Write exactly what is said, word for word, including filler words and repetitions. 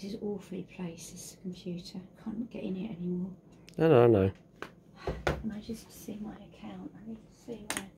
This is awfully placed, this computer. Can't get in it anymore. I know, I know. And I just see my account. I need to see where